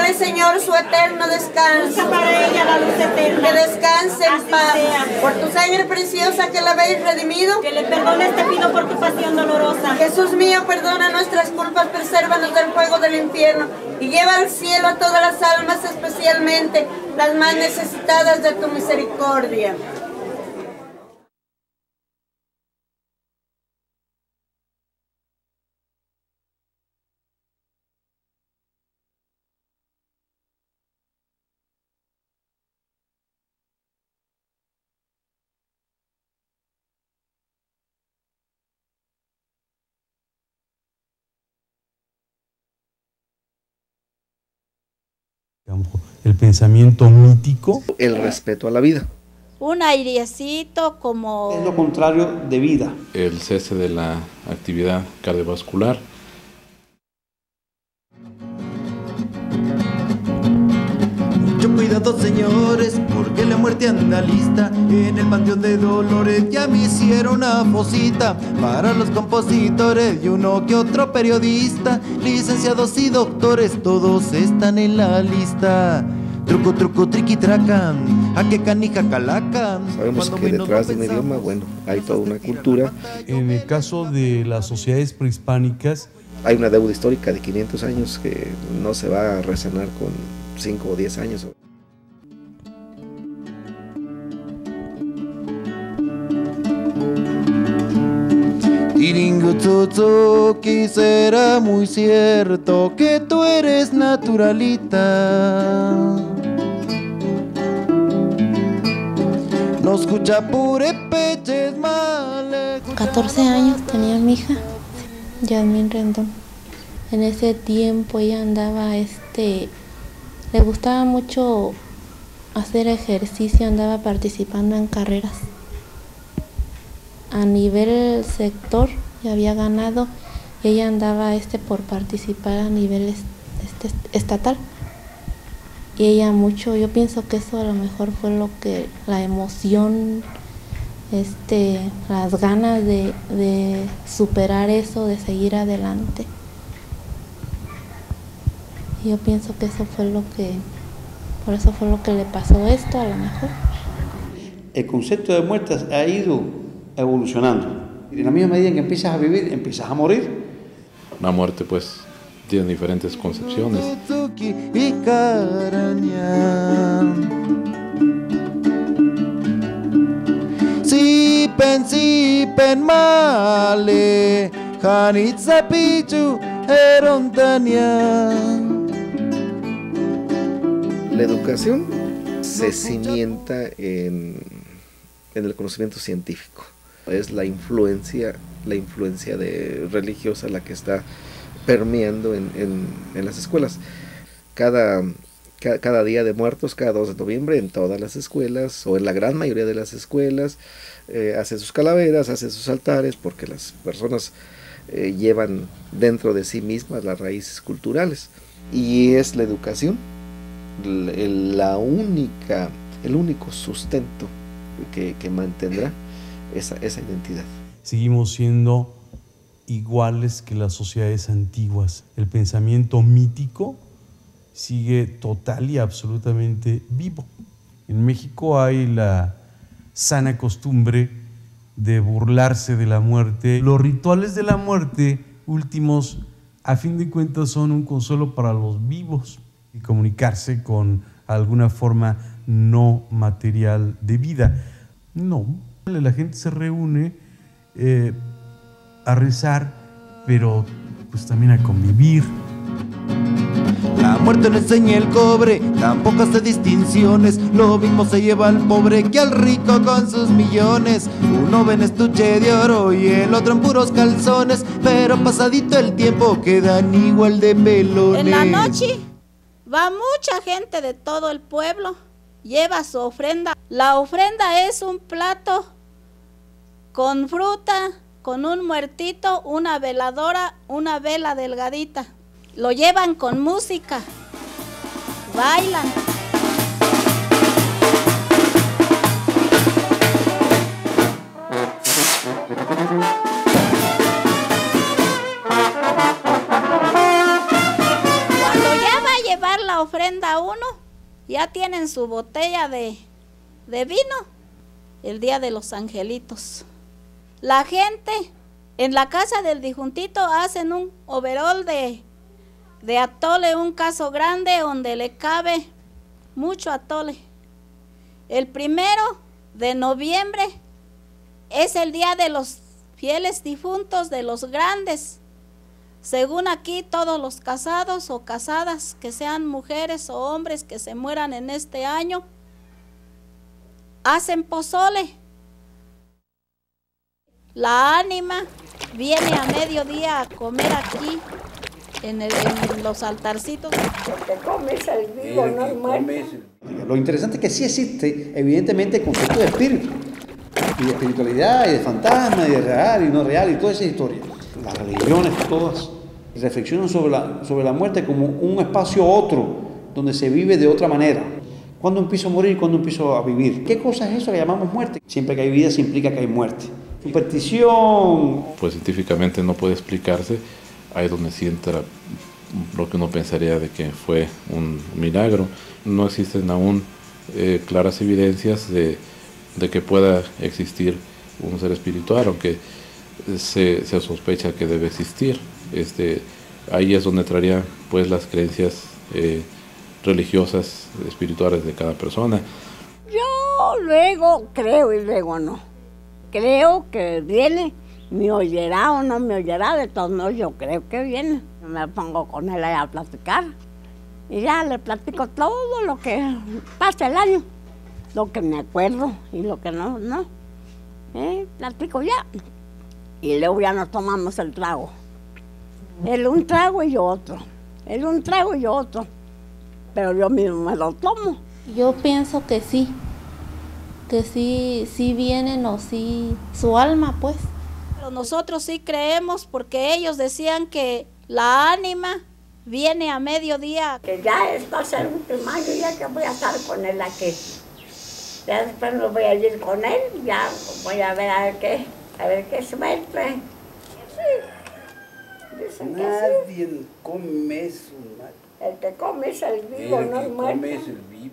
prepare, Señor, su eterno descanso. Para ella la luz eterna. Que descanse en paz. Por tu sangre preciosa que la habéis redimido. Que le perdones, te pido por tu pasión dolorosa. Jesús mío, perdona nuestras culpas, presérvanos del fuego del infierno y lleva al cielo a todas las almas, especialmente las más necesitadas de tu misericordia. El pensamiento mítico. El respeto a la vida. Un airecito como... Es lo contrario de vida. El cese de la actividad cardiovascular. Mucho cuidado, señores, porque la muerte anda lista. En el panteón de Dolores ya me hicieron una fosita para los compositores y uno que otro periodista. Licenciados y doctores, todos están en la lista. Truco, truco, triqui, tracan, a que canija calacan. Sabemos que detrás de un idioma, bueno, hay toda una cultura. En el caso de las sociedades prehispánicas, hay una deuda histórica de 500 años que no se va a resanar con 5 o 10 años. Tiringutsuki, será muy cierto que tú eres naturalita. No escucha pure peches male. 14 años tenía mi hija, Yasmín Rendón. En ese tiempo ella andaba, le gustaba mucho hacer ejercicio, andaba participando en carreras. A nivel sector ya había ganado y ella andaba por participar a nivel estatal. Y ella mucho, yo pienso que eso a lo mejor fue lo que, la emoción, las ganas de superar eso, de seguir adelante. Y yo pienso que eso fue por eso fue lo que le pasó esto a lo mejor. El concepto de muerte ha ido evolucionando. En la misma medida en que empiezas a vivir, empiezas a morir. La muerte, pues, tiene diferentes concepciones. Sipen male, Hanitza Pichu, Erontania. La educación se cimienta en el conocimiento científico. Es la influencia religiosa la que está permeando en las escuelas. Cada Día de Muertos, cada 2 de noviembre, en todas las escuelas, o en la gran mayoría de las escuelas, hacen sus calaveras, hacen sus altares, porque las personas llevan dentro de sí mismas las raíces culturales. Y es la educación el único sustento que mantendrá esa identidad. Seguimos siendo iguales que las sociedades antiguas. El pensamiento mítico sigue total y absolutamente vivo. En México hay la sana costumbre de burlarse de la muerte. Los rituales de la muerte últimos, a fin de cuentas, son un consuelo para los vivos y comunicarse con alguna forma no material de vida. No, la gente se reúne a rezar, pero pues también a convivir. La muerte no enseña el cobre, tampoco hace distinciones. Lo mismo se lleva al pobre que al rico con sus millones. Uno ve en estuche de oro y el otro en puros calzones, pero pasadito el tiempo quedan igual de pelones. En la noche va mucha gente de todo el pueblo, lleva su ofrenda. La ofrenda es un plato con fruta, con un muertito, una veladora, una vela delgadita. Lo llevan con música, bailan. Cuando ya va a llevar la ofrenda ya tienen su botella de vino el día de los angelitos. La gente en la casa del dijuntito hacen un overol de atole, un caso grande donde le cabe mucho atole. El 1 de noviembre es el día de los fieles difuntos, de los grandes. Según aquí, todos los casados o casadas, que sean mujeres o hombres que se mueran en este año, hacen pozole. La ánima viene a mediodía a comer aquí, en los altarcitos. Te comes el vivo, no el muerto. Lo interesante es que sí existe, evidentemente, el concepto de espíritu, y de espiritualidad, y de fantasma, y de real y no real, y toda esa historia. Las religiones todas reflexionan sobre la muerte como un espacio otro, donde se vive de otra manera. ¿Cuándo empiezo a morir? ¿Cuándo empiezo a vivir? ¿Qué cosa es eso que llamamos muerte? Siempre que hay vida se implica que hay muerte. Superstición. Pues científicamente no puede explicarse. Ahí donde sí entra lo que uno pensaría de que fue un milagro. No existen aún claras evidencias de que pueda existir un ser espiritual, aunque se sospecha que debe existir. Ahí es donde entrarían pues las creencias religiosas, espirituales de cada persona. Yo luego creo y luego no. Creo que viene, me oyerá o no me oyerá, de todos modos yo creo que viene. Me pongo con él a platicar y ya le platico todo lo que pasa el año, lo que me acuerdo y lo que no. Platico ya y luego ya nos tomamos el trago. Él un trago y yo otro, él un trago y yo otro, pero yo mismo me lo tomo. Yo pienso que sí vienen, o sí, su alma pues. Pero nosotros sí creemos, porque ellos decían que la ánima viene a mediodía. Que ya va a ser un año ya que voy a estar con él aquí. Ya después me voy a ir con él, ya voy a ver qué suerte. Sí. Dicen que nadie sí. come eso. El que come es el vivo, no el muerto. Come es el vivo.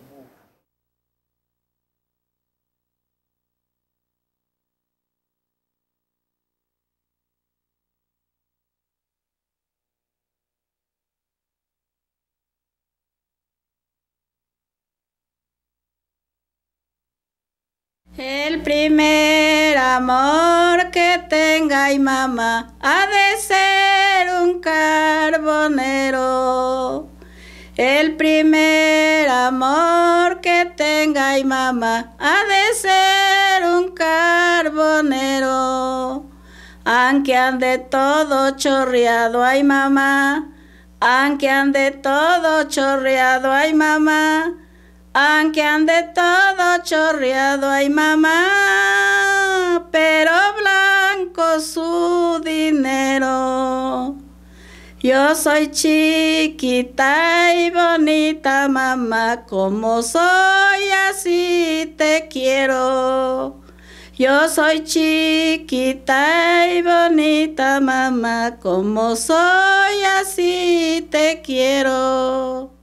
El primer amor que tenga y mamá ha de ser un carbonero. El primer amor que tenga y mamá ha de ser un carbonero. Aunque ande todo chorreado, ay mamá, aunque ande todo chorreado, ay mamá. Aunque ande todo chorreado, ay mamá, pero blanco su dinero. Yo soy chiquita y bonita, mamá, como soy así te quiero. Yo soy chiquita y bonita, mamá, como soy así te quiero.